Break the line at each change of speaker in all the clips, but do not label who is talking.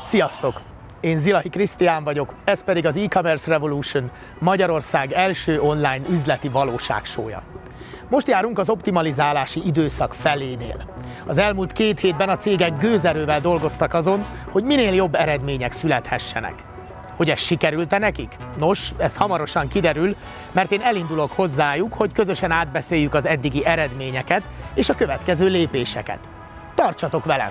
Sziasztok! Én Zilahi Krisztián vagyok, ez pedig az E-Commerce Revolution, Magyarország első online üzleti valóságsója. Most járunk az optimalizálási időszak felénél. Az elmúlt 2 hétben a cégek gőzerővel dolgoztak azon, hogy minél jobb eredmények születhessenek. Hogy ez sikerült-e nekik? Nos, ez hamarosan kiderül, mert én elindulok hozzájuk, hogy közösen átbeszéljük az eddigi eredményeket és a következő lépéseket. Tartsatok velem!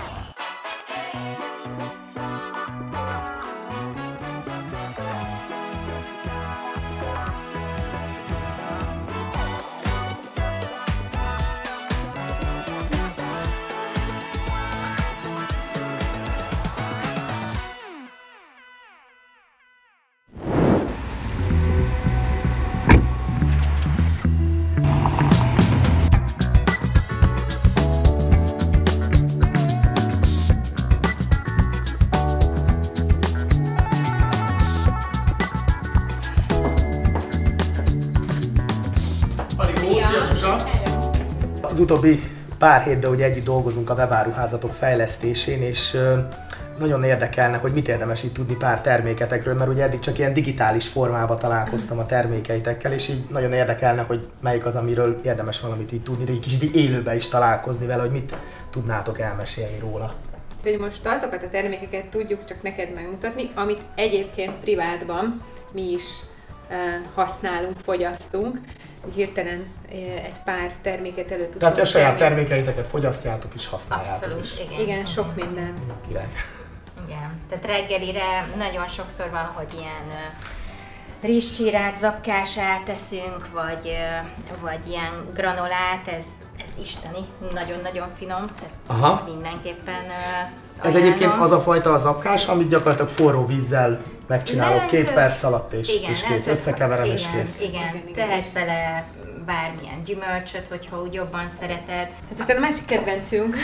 Az utóbbi pár hétben ugye együtt dolgozunk a webáruházatok fejlesztésén, és nagyon érdekelne, hogy mit érdemes így tudni pár terméketekről, mert ugye eddig csak ilyen digitális formában találkoztam a termékeitekkel, és így nagyon érdekelne, hogy melyik az, amiről érdemes valamit így tudni, de egy kicsit élőben is találkozni vele, hogy mit tudnátok elmesélni róla.
Hogy most azokat a termékeket tudjuk csak neked megmutatni, amit egyébként privátban mi is használunk, fogyasztunk. Hirtelen egy pár terméket elő tudunk.
Tehát a saját termékeiteket fogyasztjátok és használjátok.
Abszolút,
is.
Igen, sok minden.
Király.
Igen. Tehát reggelire nagyon sokszor van, hogy ilyen rizscsírát, zapkását teszünk, vagy ilyen granolát, ez isteni, nagyon-nagyon finom, tehát mindenképpen
ez egyébként az a fajta zapkás, amit gyakorlatilag forró vízzel megcsinálok 2 perc alatt, és kész, összekeverem és kész.
Igen, tehetsz bele bármilyen gyümölcsöt, hogyha úgy jobban szereted.
Hát aztán a másik kedvencünk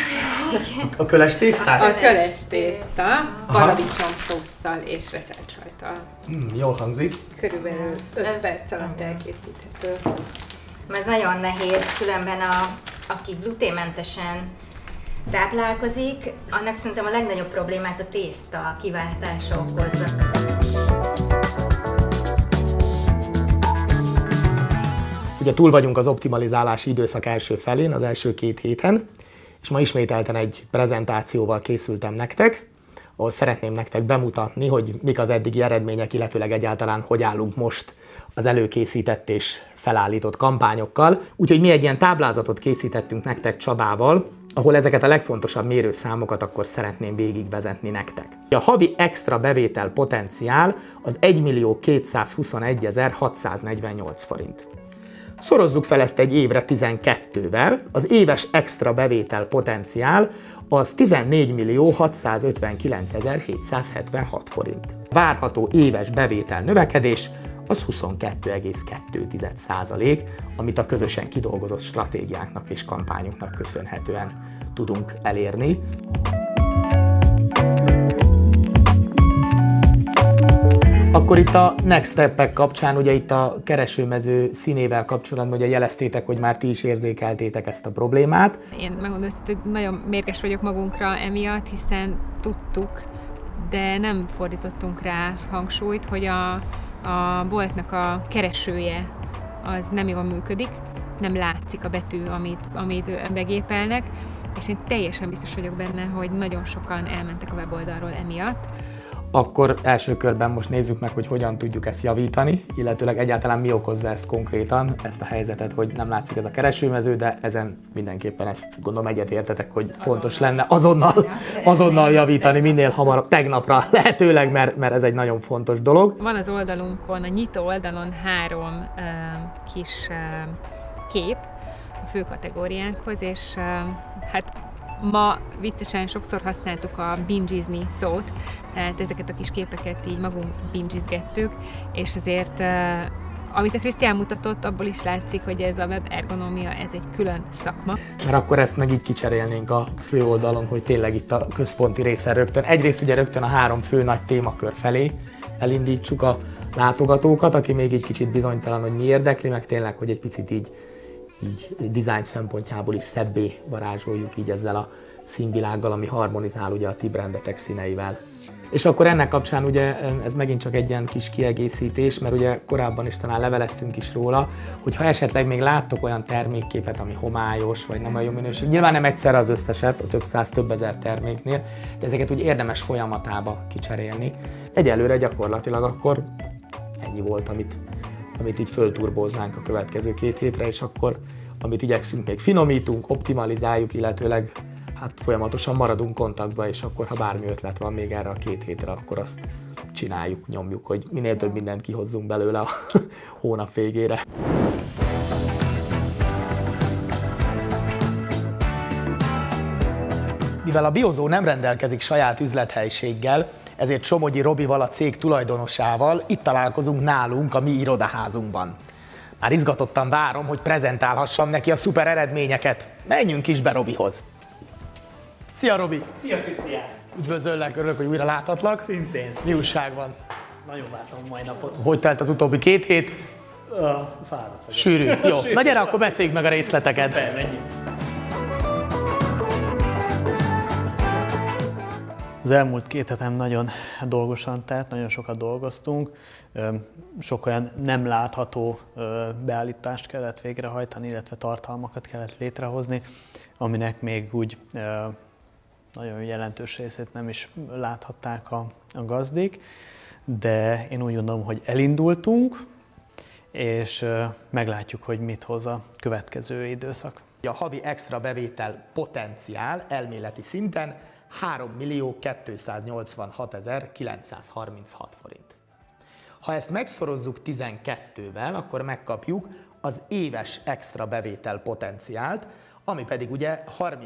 a köles tésztát?
A köles tészta, paradicsom szósszal és reszelt sajttal.
Jól hangzik.
Körülbelül 5 perc alatt elkészíthető.
Ez nagyon nehéz, különben aki gluténmentesen táplálkozik, annak szerintem a legnagyobb problémát a tészta kiváltása okozza.
Ugye túl vagyunk az optimalizálási időszak első felén, az első 2 héten, és ma ismételten egy prezentációval készültem nektek, ahol szeretném nektek bemutatni, hogy mik az eddigi eredmények, illetőleg egyáltalán hogy állunk most az előkészített és felállított kampányokkal. Úgyhogy mi egy ilyen táblázatot készítettünk nektek Csabával, ahol ezeket a legfontosabb mérőszámokat akkor szeretném végigvezetni nektek. A havi extra bevétel potenciál az 1.221.648 forint. Szorozzuk fel ezt egy évre 12-vel, az éves extra bevétel potenciál az 14.659.776 forint. Várható éves bevétel növekedés az 22,2%, amit a közösen kidolgozott stratégiáknak és kampányunknak köszönhetően tudunk elérni. Akkor itt a Next Step-ek kapcsán, ugye itt a keresőmező színével kapcsolatban ugye jeleztétek, hogy már ti is érzékeltétek ezt a problémát.
Én megmondom, hogy nagyon mérges vagyok magunkra emiatt, hiszen tudtuk, de nem fordítottunk rá hangsúlyt, hogy a boltnak a keresője az nem jól működik, nem látszik a betű, amit begépelnek, és én teljesen biztos vagyok benne, hogy nagyon sokan elmentek a weboldalról emiatt.
Akkor első körben most nézzük meg, hogy hogyan tudjuk ezt javítani, illetőleg egyáltalán mi okozza ezt konkrétan, ezt a helyzetet, hogy nem látszik ez a keresőmező, de ezen mindenképpen ezt gondolom egyetértetek, hogy fontos lenne azonnal javítani, minél hamarabb, tegnapra lehetőleg, mert ez egy nagyon fontos dolog.
Van az oldalunkon, a nyitó oldalon 3 kis kép a fő kategóriánkhoz, és hát ma viccesen sokszor használtuk a bingizni szót, tehát ezeket a kis képeket így magunk bingizgettük, és azért amit a Krisztián mutatott, abból is látszik, hogy ez a web ergonómia, ez egy külön szakma.
Mert akkor ezt meg így kicserélnénk a fő oldalon, hogy tényleg itt a központi részen rögtön. Egyrészt ugye rögtön a 3 fő nagy témakör felé elindítsuk a látogatókat, aki még egy kicsit bizonytalan, hogy mi érdekli, meg tényleg, hogy egy picit így design szempontjából is szebbé varázsoljuk így ezzel a színvilággal, ami harmonizál ugye a ti brandetek színeivel. És akkor ennek kapcsán ugye ez megint csak egy ilyen kis kiegészítés, mert ugye korábban is talán leveleztünk is róla, hogy ha esetleg még láttok olyan termékképet, ami homályos, vagy nem olyan jó minőség, nyilván nem egyszerre az összeset, a több száz, több ezer terméknél, de ezeket úgy érdemes folyamatába kicserélni. Egyelőre gyakorlatilag akkor ennyi volt, amit így fölturbóznánk a következő 2 hétre, és akkor amit igyekszünk még finomítunk, optimalizáljuk, illetőleg hát folyamatosan maradunk kontaktban, és akkor ha bármi ötlet van még erre a 2 hétre, akkor azt csináljuk, nyomjuk, hogy minél több mindent kihozzunk belőle a hónap végére. Mivel a Biozó nem rendelkezik saját üzlethelyiséggel, ezért Somogyi Robival, a cég tulajdonosával itt találkozunk nálunk a mi irodaházunkban. Már izgatottan várom, hogy prezentálhassam neki a szuper eredményeket. Menjünk is be Robihoz! Szia Robi!
Szia Krisztián!
Üdvözöllek, örülök, hogy újra láthatlak.
Szintén.
Mi újság van?
Nagyon vártam a mai napot.
Hogy telt az utóbbi 2 hét?
Fáradt vagyok.
Sűrű. Jó, na gyere, akkor beszéljük meg a részleteket.
Szuper, menjünk. Az elmúlt 2 hetem nagyon dolgosan telt, nagyon sokat dolgoztunk. Sok olyan nem látható beállítást kellett végrehajtani, illetve tartalmakat kellett létrehozni, aminek még úgy nagyon jelentős részét nem is láthatták a gazdik, de én úgy gondolom, hogy elindultunk, és meglátjuk, hogy mit hoz a következő időszak.
A havi extra bevétel potenciál elméleti szinten 3.286.936 forint. Ha ezt megszorozzuk 12-vel, akkor megkapjuk az éves extra bevétel potenciált, ami pedig ugye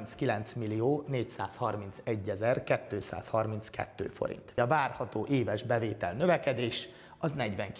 39.431.232 forint. A várható éves bevétel növekedés az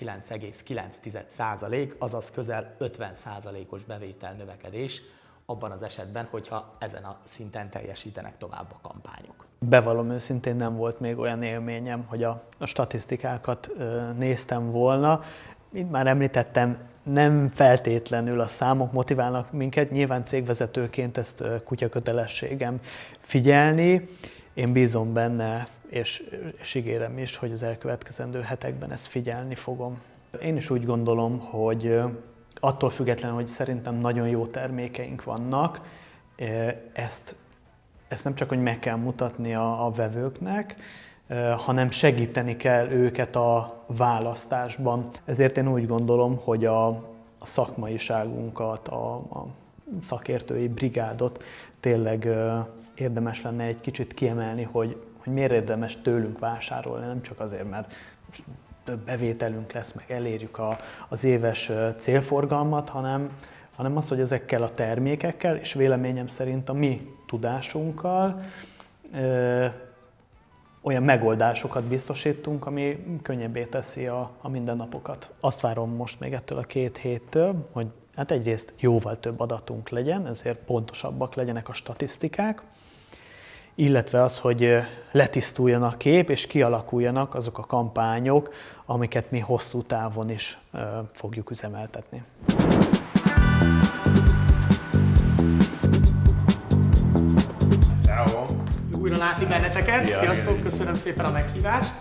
49,9%, azaz közel 50%-os bevétel növekedés, abban az esetben, hogyha ezen a szinten teljesítenek tovább a kampányok.
Bevallom őszintén, nem volt még olyan élményem, hogy a statisztikákat néztem volna. Mint már említettem, nem feltétlenül a számok motiválnak minket, nyilván cégvezetőként ezt kutyakötelességem figyelni. Én bízom benne, és ígérem is, hogy az elkövetkezendő hetekben ezt figyelni fogom. Én is úgy gondolom, hogy attól függetlenül, hogy szerintem nagyon jó termékeink vannak, ezt nem csak, hogy meg kell mutatni a vevőknek, hanem segíteni kell őket a választásban. Ezért én úgy gondolom, hogy a szakmaiságunkat, a szakértői brigádot tényleg érdemes lenne egy kicsit kiemelni, hogy miért érdemes tőlünk vásárolni, nem csak azért, mert több bevételünk lesz, meg elérjük az éves célforgalmat, hanem az, hogy ezekkel a termékekkel, és véleményem szerint a mi tudásunkkal olyan megoldásokat biztosítunk, ami könnyebbé teszi a mindennapokat. Azt várom most még ettől a 2 héttől, hogy hát egyrészt jóval több adatunk legyen, ezért pontosabbak legyenek a statisztikák, illetve az, hogy letisztuljon a kép, és kialakuljanak azok a kampányok, amiket mi hosszú távon is fogjuk üzemeltetni.
Ciao. Újra látni benneteket. Sziasztok, köszönöm szépen a meghívást.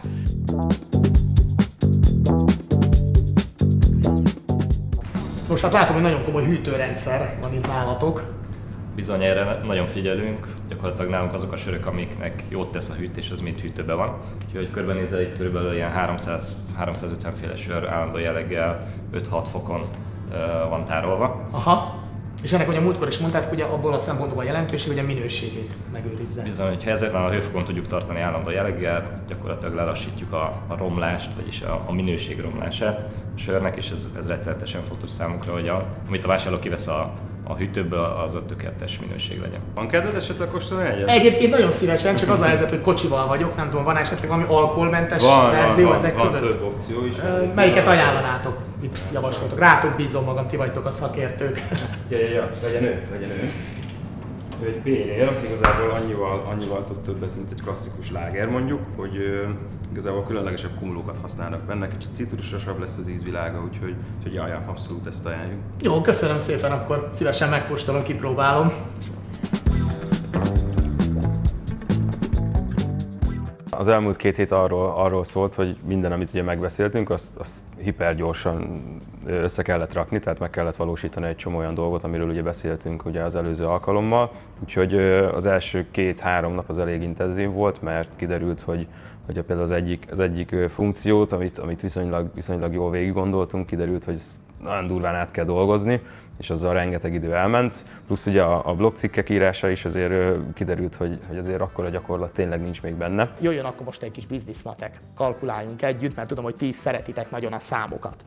Most hát látom, hogy nagyon komoly hűtőrendszer van itt nálatok.
Bizony, erre nagyon figyelünk, gyakorlatilag nálunk azok a sörök, amiknek jót tesz a hűtés, az mind hűtőben van. Úgyhogy körbenézel, itt körülbelül ilyen 300-350 féle sör állandó jelleggel 5-6 fokon van tárolva.
Aha. És ennek ugye múltkor is mondtátok, ugye abból a szempontból a jelentőség, hogy a minőségét megőrizze.
Bizony, hogyha ezen a hőfokon tudjuk tartani állandó jelleggel, gyakorlatilag lelassítjuk a romlást, vagyis a minőség romlását a sörnek, és ez rettenetesen fontos számunkra, hogy amit a vásárló kivesz a hűtőből, az a tökéletes minőség legyen.
Van kedved esetleg kóstolni egyet?
Egyébként nagyon szívesen, csak az a helyzet, hogy kocsival vagyok, nem tudom, van esetleg valami alkoholmentes verzió ezek között?
Van több opció is.
Melyiket ajánlanátok? Itt javasoltok. Rátok bízom magam, ti vagytok a szakértők.
Ja, legyen ő. Ő egy bénél, igazából annyival tud többet, mint egy klasszikus láger mondjuk, hogy igazából különlegesebb kumulókat használnak benne, kicsit citrusosabb lesz az ízvilága, úgyhogy abszolút ezt ajánljuk.
Jó, köszönöm szépen, akkor szívesen megkóstolom, kipróbálom.
Az elmúlt 2 hét arról szólt, hogy minden, amit ugye megbeszéltünk, azt hipergyorsan össze kellett rakni, tehát meg kellett valósítani egy csomó olyan dolgot, amiről ugye beszéltünk ugye az előző alkalommal. Úgyhogy az első 2-3 nap az elég intenzív volt, mert kiderült, hogy például az egyik funkciót, amit viszonylag jól végig gondoltunk, kiderült, hogy nagyon durván át kell dolgozni, és azzal rengeteg idő elment. Plusz ugye a blogcikkek írása is azért kiderült, hogy azért akkora gyakorlat tényleg nincs még benne.
Jöjjön akkor most egy kis bizniszmatek. Kalkuláljunk együtt, mert tudom, hogy ti is szeretitek nagyon a számokat.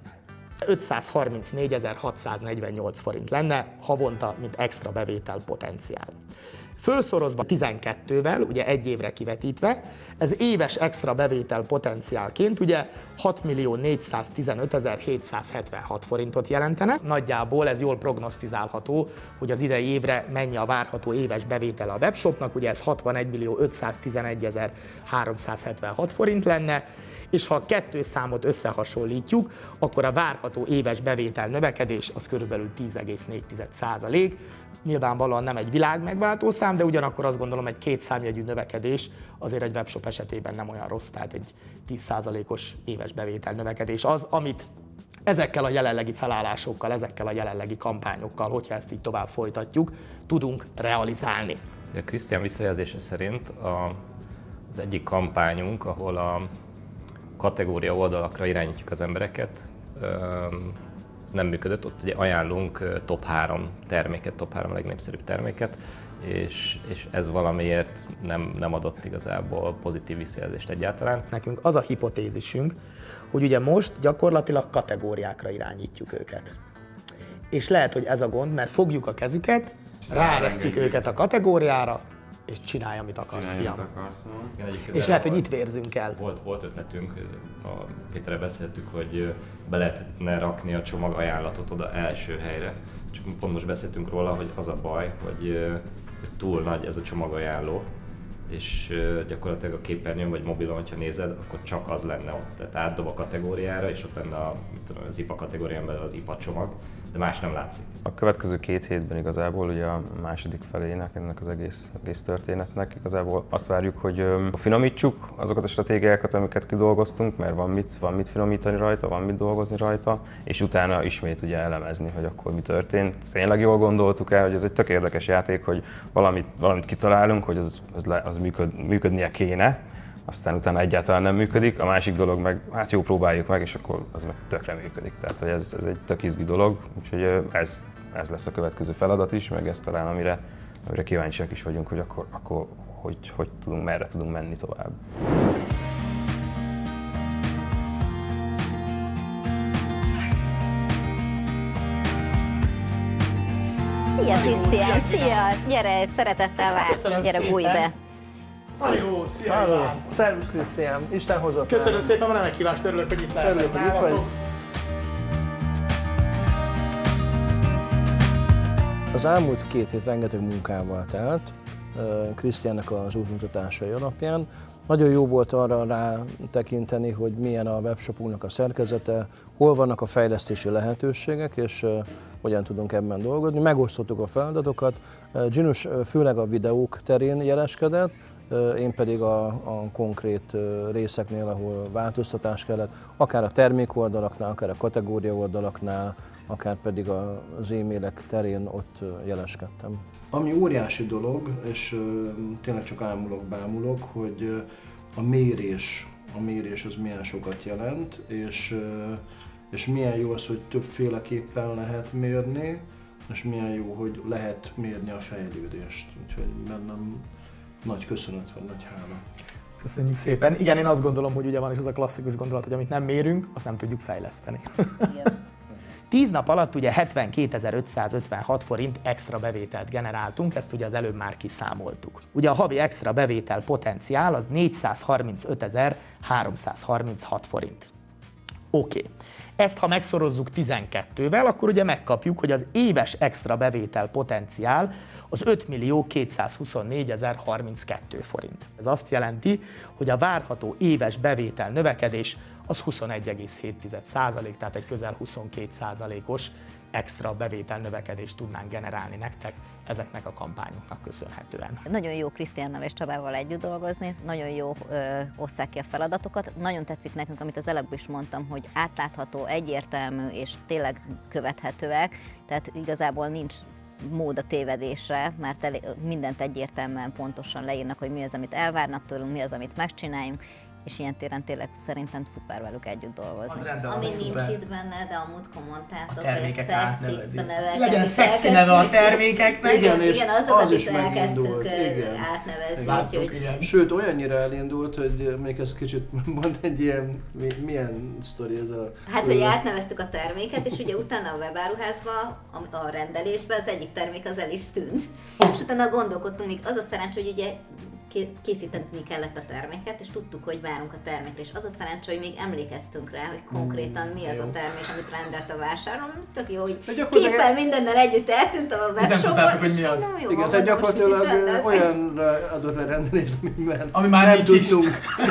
534.648 forint lenne havonta, mint extra bevétel potenciál. Fölszorozva 12-vel, ugye egy évre kivetítve, ez éves extra bevétel potenciálként ugye 6.415.776 forintot jelentene. Nagyjából ez jól prognosztizálható, hogy az idei évre mennyi a várható éves bevétel a webshopnak, ugye ez 61.511.376 forint lenne, és ha a 2 számot összehasonlítjuk, akkor a várható éves bevétel növekedés az körülbelül 10,4%. Nyilvánvalóan nem egy világ megváltó szám, de ugyanakkor azt gondolom, egy 2 számjegyű növekedés azért egy webshop esetében nem olyan rossz, tehát egy 10%-os éves bevétel növekedés az, amit ezekkel a jelenlegi felállásokkal, ezekkel a jelenlegi kampányokkal, hogyha ezt így tovább folytatjuk, tudunk realizálni.
A Krisztián visszajelzése szerint az egyik kampányunk, ahol a kategória oldalakra irányítjuk az embereket, ez nem működött, ott ugye ajánlunk top 3 terméket, top 3 legnépszerűbb terméket, és ez valamiért nem adott igazából pozitív visszajelzést egyáltalán.
Nekünk az a hipotézisünk, hogy ugye most gyakorlatilag kategóriákra irányítjuk őket. És lehet, hogy ez a gond, mert fogjuk a kezüket, ráeresztjük őket a kategóriára, és csinálj, amit akarsz, fiam. És lehet, hogy itt vérzünk el.
Volt ötletünk, a Péterrel beszéltük, hogy be lehetne rakni a csomag ajánlatot oda első helyre. Csak pont most beszéltünk róla, hogy az a baj, hogy túl nagy ez a csomagajánló, és gyakorlatilag a képernyőn vagy mobilon, hogyha nézed, akkor csak az lenne ott. Tehát átdob a kategóriára, és ott lenne az IPA kategórián belül az IPA csomag, de más nem látszik.
A következő 2 hétben igazából ugye a második felének, ennek az egész történetnek igazából azt várjuk, hogy finomítsuk azokat a stratégiákat, amiket kidolgoztunk, mert van mit finomítani rajta, van mit dolgozni rajta, és utána ismét ugye elemezni, hogy akkor mi történt. Tényleg jól gondoltuk el, hogy ez egy tök érdekes játék, hogy valamit kitalálunk, hogy az működnie kéne, aztán utána egyáltalán nem működik, a másik dolog meg, hát jó, próbáljuk meg, és akkor az meg tökre működik. Tehát, hogy ez egy tök izgi dolog, úgyhogy ez lesz a következő feladat is, meg ez talán amire kíváncsiak is vagyunk, hogy akkor hogy tudunk, merre tudunk menni tovább.
Szia Krisztián, szia! Gyere, szeretettel vársz, gyere bújj be!
Halló, szia Iván!
Szervusz Krisztián, Isten hozott.
Köszönöm szépen a meghívást, örülök, hogy itt lehetek.
Örülök, hogy itt vagy. Az elmúlt 2 hét rengeteg munkával telt, Krisztiánnak az útmutatásai alapján. Nagyon jó volt arra rátekinteni, hogy milyen a webshopunknak a szerkezete, hol vannak a fejlesztési lehetőségek, és hogyan tudunk ebben dolgozni. Megosztottuk a feladatokat. Ginus főleg a videók terén jeleskedett, én pedig a konkrét részeknél, ahol változtatás kellett, akár a termék oldalaknál, akár a kategória oldalaknál, akár pedig az e-mailek terén ott jeleskedtem. Ami óriási dolog, és tényleg csak ámulok-bámulok, hogy a mérés az milyen sokat jelent, és milyen jó az, hogy többféleképpen lehet mérni, és milyen jó, hogy lehet mérni a fejlődést. Úgyhogy bennem nagy köszönet van, nagy hála.
Köszönjük szépen. Igen, én azt gondolom, hogy ugye van is az a klasszikus gondolat, hogy amit nem mérünk, azt nem tudjuk fejleszteni. Igen. 10 nap alatt ugye 72.556 forint extra bevételt generáltunk, ezt ugye az előbb már kiszámoltuk. Ugye a havi extra bevétel potenciál az 435.336 forint. Oké. Ezt ha megszorozzuk 12-vel, akkor ugye megkapjuk, hogy az éves extra bevétel potenciál az 5.224.032 forint. Ez azt jelenti, hogy a várható éves bevétel növekedés az 21,7%, tehát egy közel 22%-os extra bevétel növekedést tudnánk generálni nektek ezeknek a kampányoknak köszönhetően.
Nagyon jó Krisztiánnal és Csabával együtt dolgozni, nagyon jó osszák ki a feladatokat. Nagyon tetszik nekünk, amit az előbb is mondtam, hogy átlátható, egyértelmű és tényleg követhetőek, tehát igazából nincs mód a tévedésre, mert mindent egyértelműen pontosan leírnak, hogy mi az, amit elvárnak tőlünk, mi az, amit megcsináljunk, és ilyen téren tényleg szerintem szuper velük együtt dolgozni.
Ami nincs itt benne, de a múltkor mondtátok, hogy
szexi neve. Legyen szexi neve a termékeknek.
Igen, azokat is elkezdtük átnevezni.
Úgyhogy... Sőt, olyannyira elindult, hogy még ez kicsit mond egy ilyen, milyen sztori ez a...
Hát, hogy átneveztük a terméket, és ugye utána a webáruházba, a rendelésbe az egyik termék az el is tűnt. És utána gondolkodtunk, még az a szerencsé, hogy ugye készíteni kellett a terméket, és tudtuk, hogy várunk a termékre, és az a szerencsé, hogy még emlékeztünk rá, hogy konkrétan mi az a termék, amit rendelt a vásárlón. Tök jó, hogy képpel mindennel együtt eltűnt a webshopon,
hogy mi az.
Igen, tehát gyakorlatilag olyanra adott le rendelést,
ami már nem tudtunk.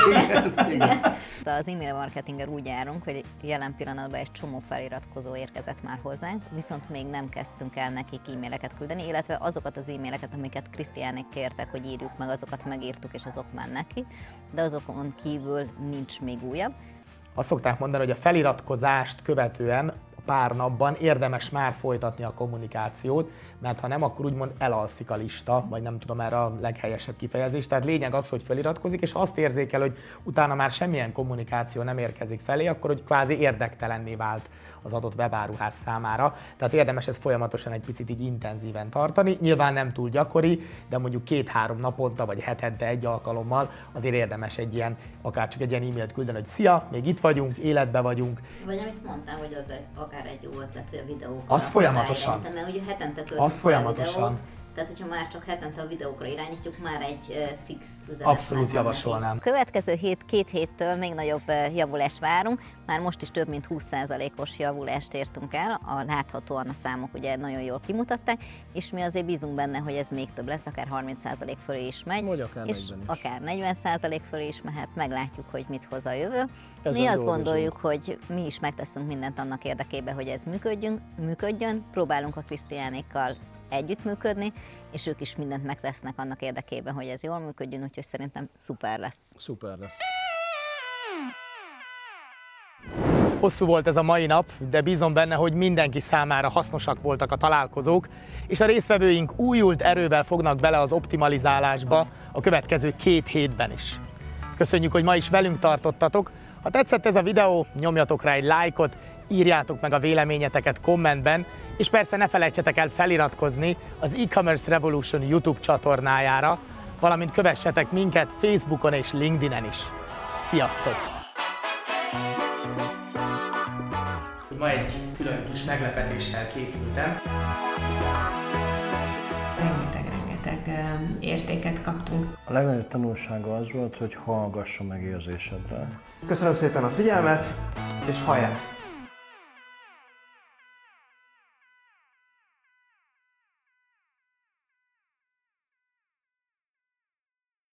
Igen. Az e-mail marketinger úgy járunk, hogy jelen pillanatban egy csomó feliratkozó érkezett már hozzánk, viszont még nem kezdtünk el nekik e-maileket küldeni, illetve azokat az e-maileket, amiket Krisztiánék kértek, hogy írjuk meg, azokat megírtuk, és azok mennek ki, de azokon kívül nincs még újabb.
Azt szokták mondani, hogy a feliratkozást követően pár napban érdemes már folytatni a kommunikációt, mert ha nem, akkor úgymond elalszik a lista, vagy nem tudom erre a leghelyesebb kifejezés. Tehát lényeg az, hogy feliratkozik, és azt érzékel, hogy utána már semmilyen kommunikáció nem érkezik felé, akkor hogy kvázi érdektelenné vált az adott webáruház számára. Tehát érdemes ezt folyamatosan egy picit így intenzíven tartani. Nyilván nem túl gyakori, de mondjuk 2-3 naponta vagy hetente egy alkalommal azért érdemes egy ilyen, akár csak egy ilyen e-mailt küldeni, hogy szia, még itt vagyunk, életbe vagyunk.
Vagy amit mondtál, hogy az akár egy jó ötlet, hogy a videókat.
Azt folyamatosan.
Mert ugye hetente
azt folyamatosan.
Tehát, hogyha már csak hetente a videókra irányítjuk, már egy fix üzenet.
Abszolút javasolnám.
A következő 2 héttől még nagyobb javulást várunk. Már most is több mint 20%-os javulást értünk el, láthatóan a számok ugye nagyon jól kimutatták, és mi azért bízunk benne, hogy ez még több lesz, akár 30% fölé is megy,
vagy akár
és
40 is.
akár 40% fölé is mehet, meglátjuk, hogy mit hoz a jövő. Mi azt gondoljuk, hogy mi is megteszünk mindent annak érdekében, hogy ez működjön, próbálunk a Krisztiánékkal együttműködni, és ők is mindent megtesznek annak érdekében, hogy ez jól működjön, úgyhogy szerintem szuper lesz.
Szuper lesz.
Hosszú volt ez a mai nap, de bízom benne, hogy mindenki számára hasznosak voltak a találkozók, és a résztvevőink újult erővel fognak bele az optimalizálásba a következő 2 hétben is. Köszönjük, hogy ma is velünk tartottatok. Ha tetszett ez a videó, nyomjatok rá egy lájkot, írjátok meg a véleményeteket kommentben, és persze ne felejtsetek el feliratkozni az E-Commerce Revolution YouTube csatornájára, valamint kövessetek minket Facebookon és LinkedIn-en is. Sziasztok! Ma egy külön kis meglepetéssel készültem.
Rengeteg értéket kaptunk.
A legnagyobb tanulsága az volt, hogy hallgassa meg érzésedre.
Köszönöm szépen a figyelmet, és hajrá!